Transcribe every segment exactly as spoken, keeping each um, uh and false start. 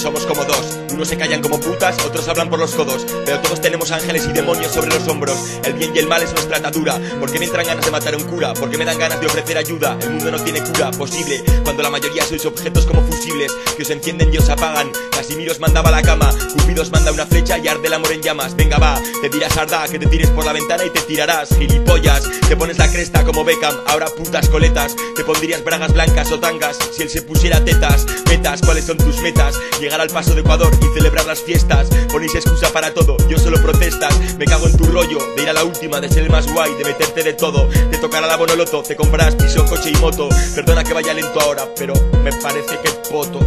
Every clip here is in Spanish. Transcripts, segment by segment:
somos como dos. Unos se callan como putas, otros hablan por los codos. Pero todos tenemos ángeles y demonios sobre los hombros. El bien y el mal es nuestra atadura. ¿Por qué me entran ganas de matar a un cura? ¿Por qué me dan ganas de ofrecer ayuda? El mundo no tiene cura posible cuando la mayoría sois objetos como fusibles que os encienden y os apagan. Casimiro os mandaba a la cama, Cupido os manda una flecha y arde el amor en llamas. Venga va, te dirás Arda, que te tires por la ventana y te tirarás. Gilipollas, te pones la cresta como Beckham, ahora putas coletas. Te pondrías bragas blancas o tangas si él se pusiera tetas. Metas, ¿cuáles son tus metas? Llegar al Paso de Ecuador y celebrar las fiestas. Ponéis excusa para todo, yo solo protestas. Me cago en tu rollo, de ir a la última, de ser el más guay, de meterte de todo. Te tocará la bonoloto, te comprarás piso, coche y moto. Perdona que vaya lento ahora, pero me parece que es poto.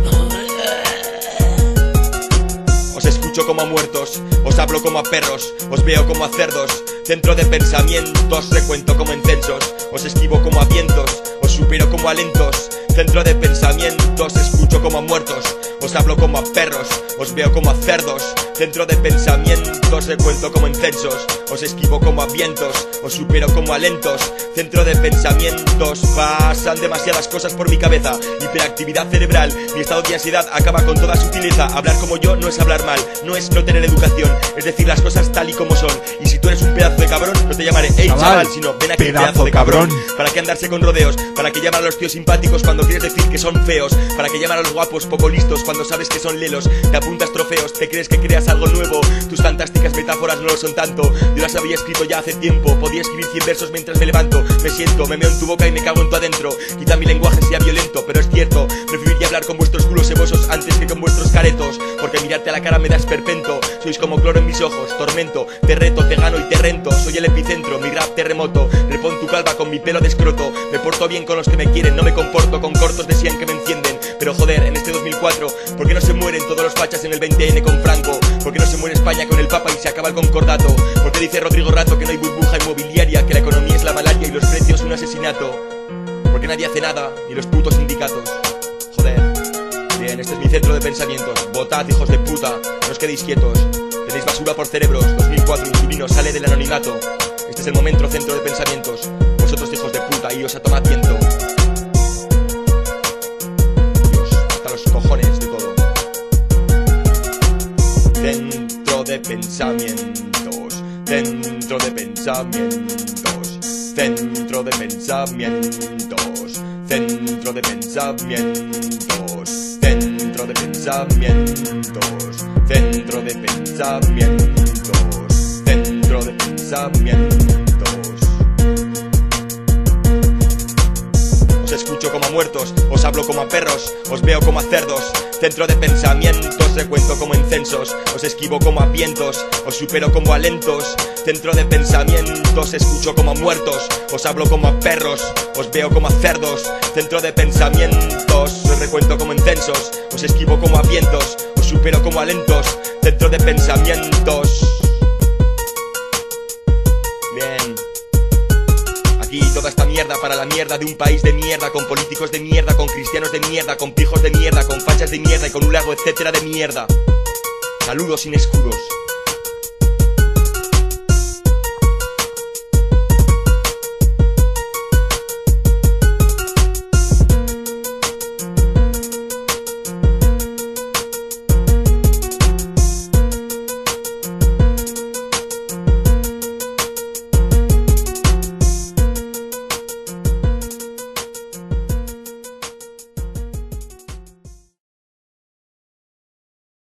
Os escucho como a muertos, os hablo como a perros, os veo como a cerdos. Centro de pensamientos, recuento como en censos. Os esquivo como a vientos, os supero como a lentos. Centro de pensamientos, escucho como a muertos, os hablo como a perros, os veo como a cerdos. Centro de pensamientos, recuento como en censos. Os esquivo como a vientos, os supero como a lentos. Centro de pensamientos, pasan demasiadas cosas por mi cabeza. Hiperactividad cerebral, mi estado de ansiedad acaba con toda sutileza. Hablar como yo no es hablar mal, no es no tener educación, es decir las cosas tal y como son. Y si tú eres un pedazo de cabrón, no te llamaré hey chaval, sino ven aquí pedazo, pedazo de cabrón. ¿Para qué andarse con rodeos? ¿Para qué llamar a los tíos simpáticos cuando quieres decir que son feos? ¿Para qué llamar a los guapos poco listos cuando sabes que son lelos? Te apuntas trofeos, te crees que creas algo nuevo. Tus fantásticas metáforas no lo son tanto. Yo las había escrito ya hace tiempo. Podía escribir cien versos mientras me levanto. Me siento, me meo en tu boca y me cago en tu adentro. Quizá mi lenguaje sea violento, pero es cierto. Preferiría hablar con vuestros culos cebosos antes que con vuestros caretos. Porque mirarte a la cara me da esperpento. Sois como cloro en mis ojos, tormento. Te reto, te gano y te rento. Soy el epicentro, mi rap terremoto. Repon tu calva con mi pelo de escroto. Me porto bien con los que me quieren, no me comporto con cortos de cien que me encienden. Pero joder, en este dos mil cuatro, ¿por qué no se mueren todos los fachas en el veinte ene con Franco? ¿Por qué no se muere España con el Papa y se acaba el concordato? ¿Por qué dice Rodrigo Rato que no hay burbuja inmobiliaria, que la economía es la malaria y los precios un asesinato? ¿Por qué nadie hace nada, ni los putos sindicatos? Joder. Bien, este es mi centro de pensamientos. Votad, hijos de puta, no os quedéis quietos. Tenéis basura por cerebros. dos mil cuatro, Insulino sale del anonimato. Este es el momento centro de pensamientos. Vosotros, hijos de puta, iros a tomar viento. Dios, hasta los cojones de todo. Centro de pensamientos. Centro de pensamientos. Centro de pensamientos. Centro de pensamientos. Centro de pensamientos. Centro de pensamientos. Centro de pensamientos. Os escucho como a muertos, os hablo como a perros, os veo como a cerdos. Centro de pensamientos, recuento como en censos. Os esquivo como a vientos, os supero como a lentos. Centro de pensamientos, escucho como a muertos, os hablo como a perros, os veo como a cerdos. Centro de pensamientos, os recuento como en censos. Os esquivo como a vientos, os supero como a lentos. Centro de pensamientos. Bien. Aquí toda esta mierda para la mierda de un país de mierda, con políticos de mierda, con cristianos de mierda, con pijos de mierda, con fachas de mierda y con un largo etcétera de mierda. Saludos sin escudos.